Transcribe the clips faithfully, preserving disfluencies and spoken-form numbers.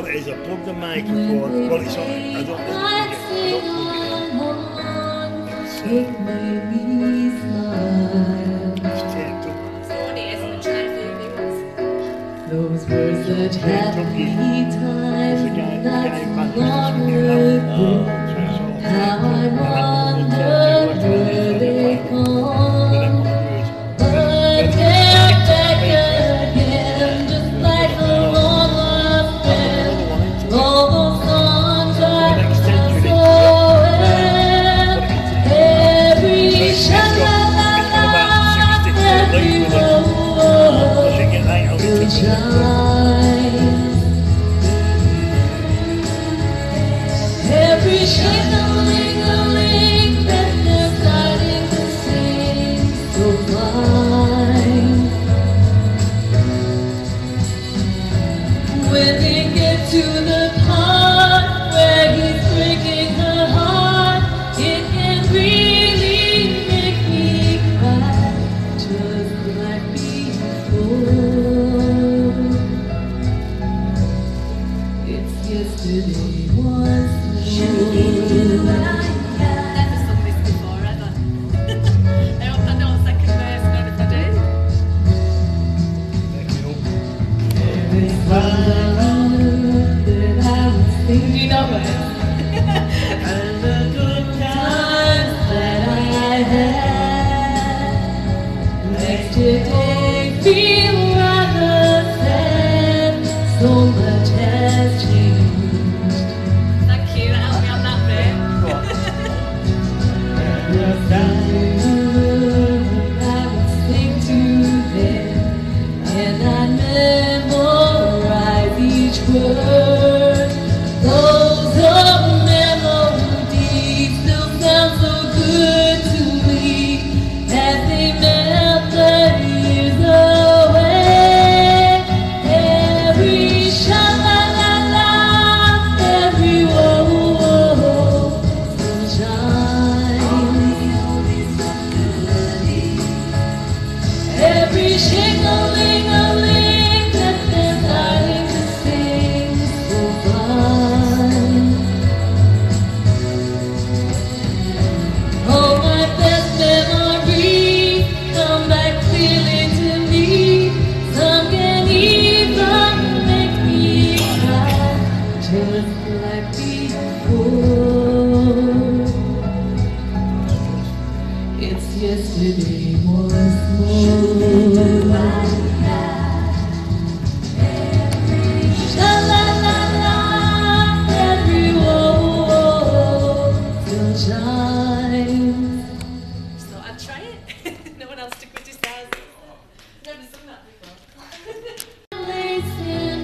what it is, I plug the microphone, well it's on, I don't plug it, I don't plug it in. It's, uh, it's taped up. So what it is, I'm trying to do viewers. Those words that have me There's a guy, the guy who manages time this with me now. Oh, so it's all how I taped up. wonder where they go. But then what I do is, But they're back again, just like the long lost friend. All those songs are just away. Every sha-la-la-la, every oh-oh, still shines. Every shake-a-ling-a-ling that they're starting to sing so fine. When they get to the part where he's breaking her heart, it can really make me cry, just like before. It's yesterday once more. Never sung this before, ever. I hope I know second verse, not if I do. There is one that I was thinking. Do you know it? And the good times that I had. Next day feel rather sad. So much has changed. Thank you, that helped me on that bit. Yes, I knew I would sing to them, and I memorize each word. Those old melodies still sound so good to me as they melt the years away. Every sha-la-la-la, every oh-oh, still shines. Every shake-a-ling-a-ling that they're starting to sing so fine. Oh, my best memories come back clearly to me. Some can even make me cry, just like before. It's yesterday once more. Sha-la-la-la, every oh-oh, still shines. So I'd try it. No one else to criticise. Never sung that before. Placing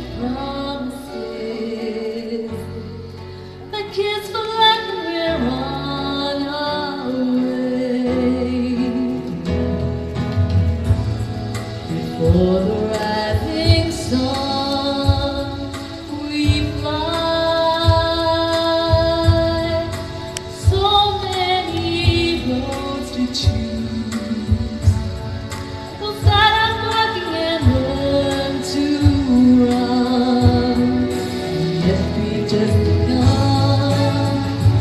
promises, a kiss for life, we're on our way. Before the rising sun, we fly. So many roads to choose. We'll start out walking and learn to run. Yet we just begun.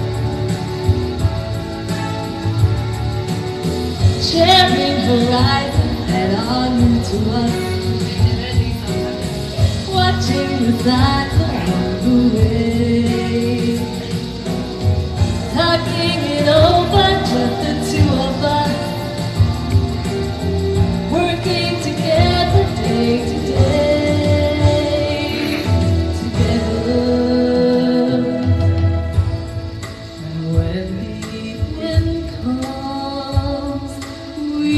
Sharing horizons that are new to us. Watching the signs along the way. Talking it over, just the two of us. Working together day to day, together. And when the evening comes, we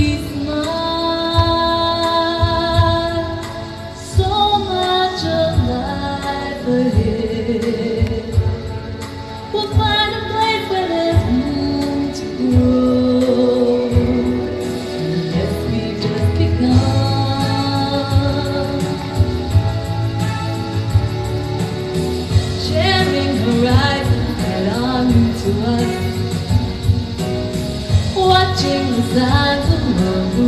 smile. So much alive ahead. We'll find a place where there's room to grow. Yes, we've just begun. Sharing horizons that are new to us. Watching the signs along the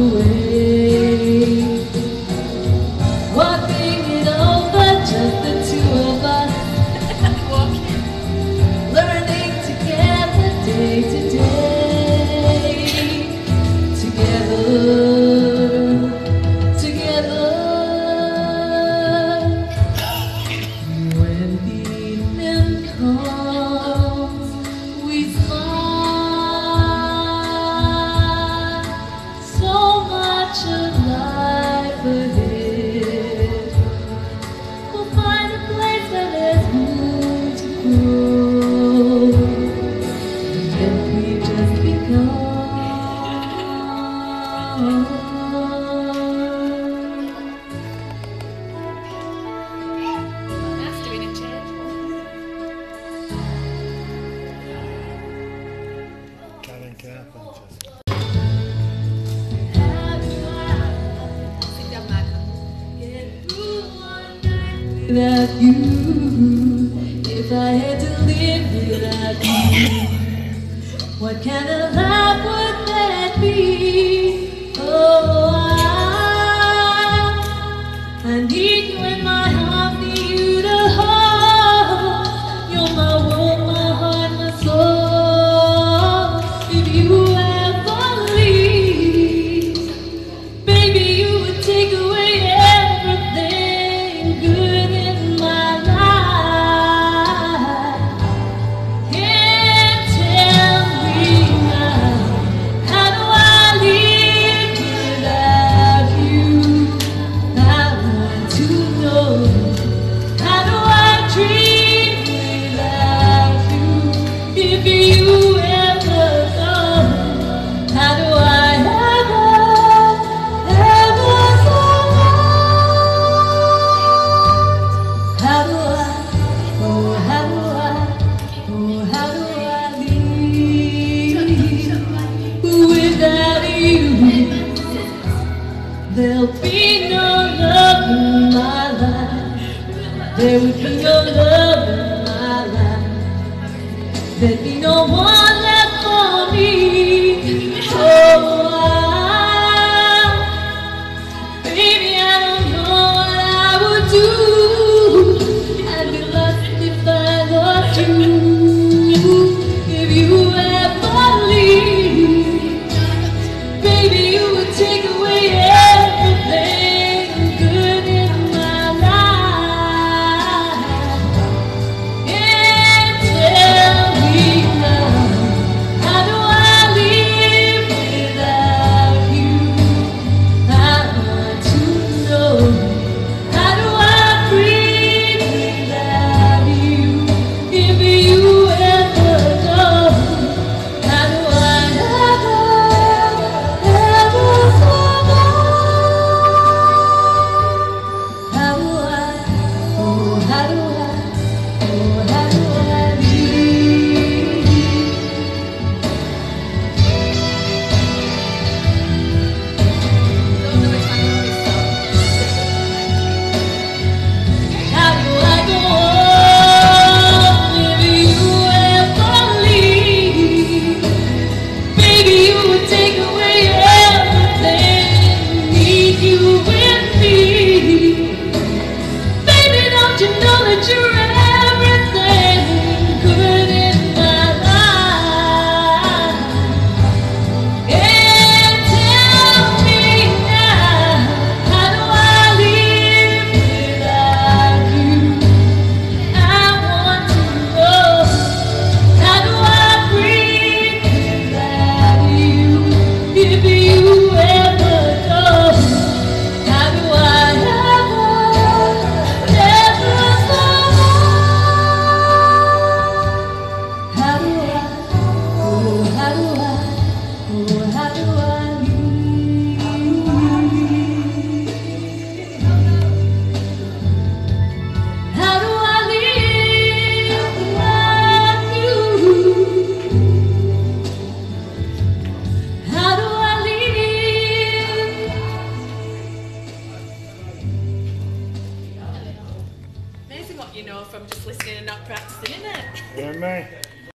way. Walking it over, just the two of us. without you, if I had to live without you, what kind of life would that be? Oh, I, I need you in my heart, need you to hold. You're my world, my heart, my soul. If you ever leave, baby, you would take away everything good in my life. Can't tell me now, how do I live without you? I want to know, how do I dream without you? If you ever go, how do I ever, ever survive? How do I, oh how do I, oh how do I live without you? There'll be no love in my life. There would be no love in my life. There'd be no one